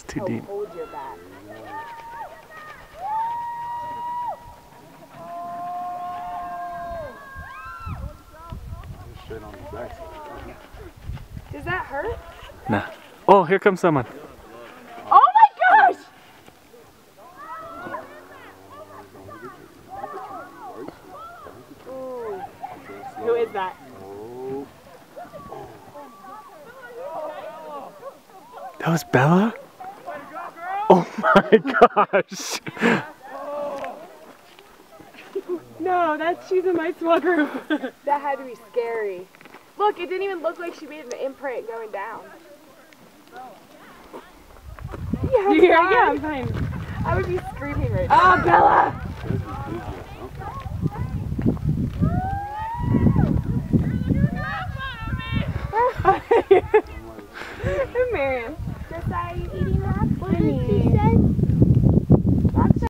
too deep. Hold your back. Does that hurt? Nah. Oh, here comes someone. Oh my gosh! Ooh. Who is that? That was Bella? Oh my gosh! No, she's in my small group. That had to be scary. Look, it didn't even look like she made an imprint going down. Yeah, I'm fine. I would be screaming right now. Oh, Bella! Marion. Just are you eating